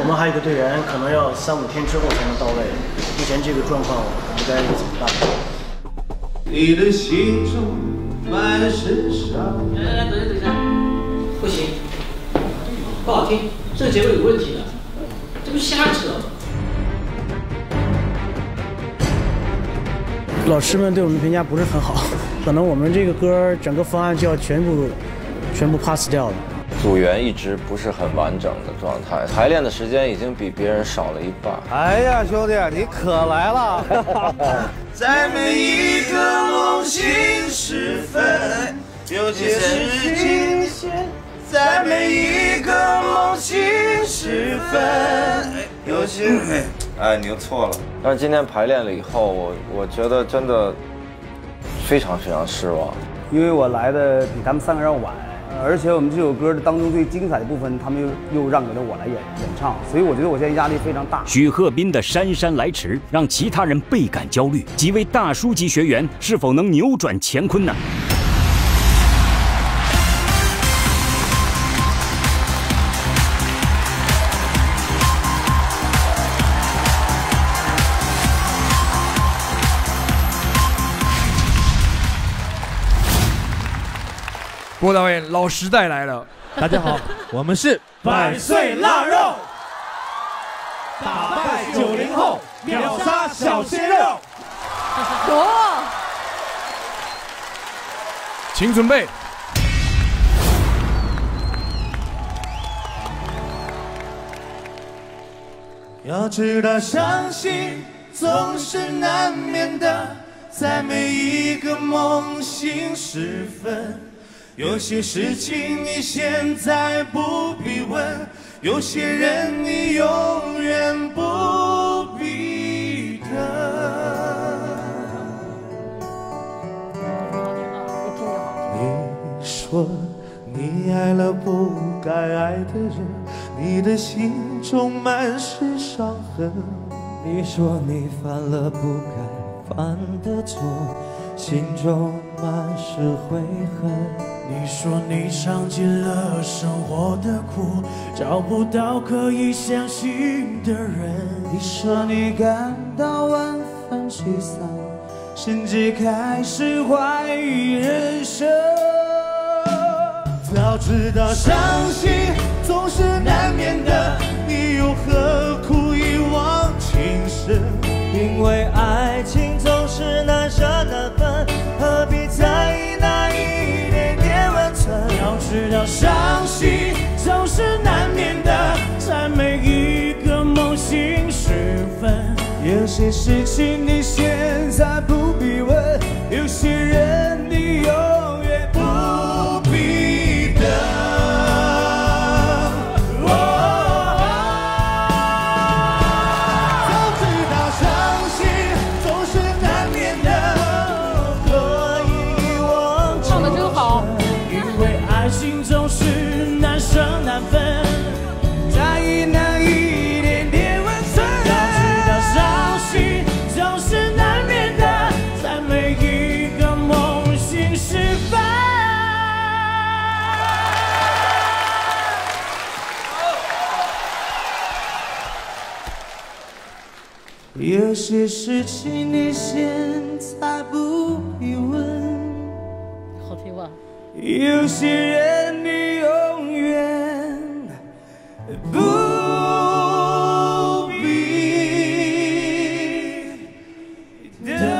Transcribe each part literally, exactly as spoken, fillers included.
们还有一个队员可能要三五天之后才能到位。目前这个状况，我们该怎么办？ 你的心中满是伤。 来来来，等一下等一下，不行，不好听，这个结尾有问题的，这不是瞎扯。 老师们对我们评价不是很好，可能我们这个歌整个方案就要全部全部 pass 掉了。 组员一直不是很完整的状态，排练的时间已经比别人少了一半。 哎呀，兄弟，你可来了！ 在每一个梦醒时分，有些事情；在每一个梦醒时分，有些……哎，你又错了。 但是今天排练了以后，我我觉得真的非常非常失望， 因为我来的比他们三个人晚，而且我们这首歌的当中最精彩的部分，他们又又让给了我来演演唱，所以我觉得我现在压力非常大。 许鹤斌的姗姗来迟让其他人倍感焦虑，几位大叔级学员是否能扭转乾坤呢？ 郭导演，老时代来了！ 大家好，我们是百岁腊肉，打败九零后，秒杀小鲜肉。 哦， 请准备。 要知道，伤心总是难免的，在每一个梦醒时分。 有些事情你现在不必问，有些人你永远不必等。你说你爱了不该爱的人，你的心中满是伤痕。 你说你犯了不该犯的错，心中满是悔恨。 你说你尝尽了生活的苦，找不到可以相信的人。 你说你感到万分沮丧，甚至开始怀疑人生。 早知道伤心总是难免的，你又何苦一往情深？ 因为爱情总是难舍难分，何必在意那一点点温存？ 要知道伤心总是难免的，在每一个梦醒时分。 有些事情你现在不必问，有些人你永远不必等。有些事情你现在不必问， 好听吧？ 有些人你永远不必等。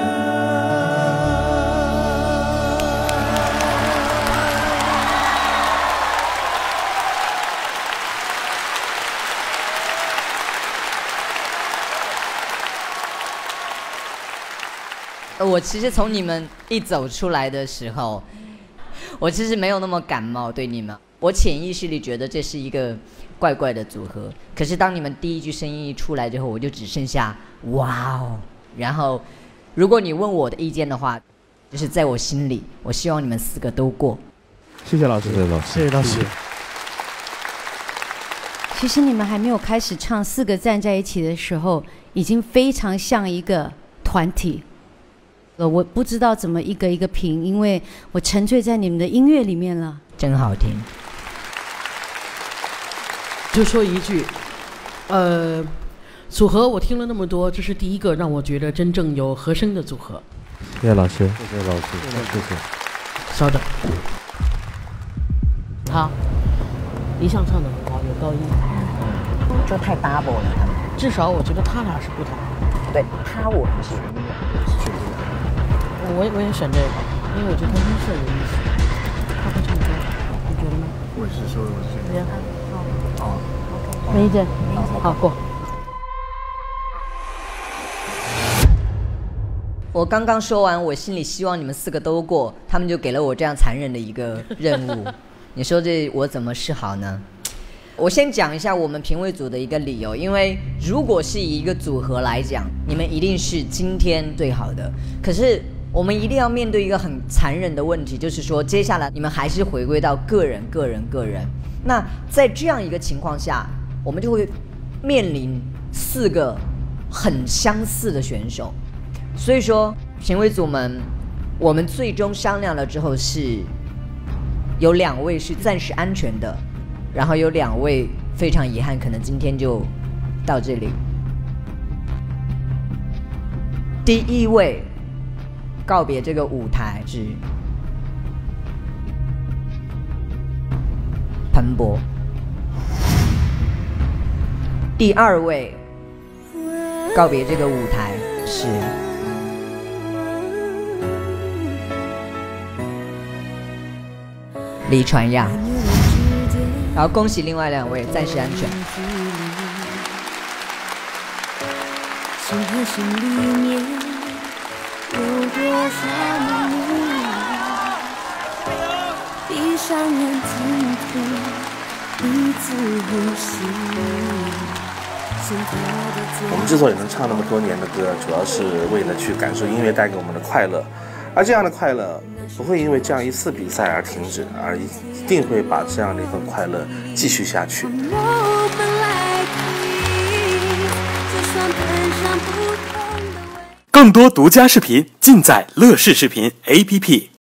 我其实从你们一走出来的时候，我其实没有那么感冒对你们，我潜意识里觉得这是一个怪怪的组合。可是当你们第一句声音一出来之后，我就只剩下哇哦。然后，如果你问我的意见的话，就是在我心里，我希望你们四个都过。 谢谢老师， 谢谢老师， 谢谢老师。 其实你们还没有开始唱四个站在一起的时候，已经非常像一个团体。呃，我不知道怎么一个一个评，因为我沉醉在你们的音乐里面了。 真好听。 就说一句， 呃，组合我听了那么多，这是第一个让我觉得真正有和声的组合。 谢谢老师，谢谢老师，谢谢。 稍等。好，一向唱的很好，有高音。 就太 double 了，他们。 至少我觉得他俩是不同。 对，他我很喜欢。 我也我也选这个，因为我觉得他音色有意思。他会唱歌，你觉得呢？ 我也是说，我是这样。 好。 好，没意见。好，过。 我刚刚说完，我心里希望你们四个都过，他们就给了我这样残忍的一个任务。你说这我怎么是好呢？我先讲一下我们评委组的一个理由，因为如果是以一个组合来讲，你们一定是今天最好的。可是我们一定要面对一个很残忍的问题，就是说接下来你们还是回归到个人、个人、个人。那在这样一个情况下，我们就会面临四个很相似的选手。所以说，评委组们，我们最终商量了之后是，有两位是暂时安全的，然后有两位非常遗憾，可能今天就到这里。第一位告别这个舞台是彭博，第二位告别这个舞台是李传亚，然后恭喜另外两位暂时安全。 心和心里面有多少梦，闭上眼听听彼此呼吸。 我们之所以能唱那么多年的歌，主要是为了去感受音乐带给我们的快乐，而这样的快乐不会因为这样一次比赛而停止，而一定会把这样的一份快乐继续下去。 更多独家视频尽在乐视视频 A P P。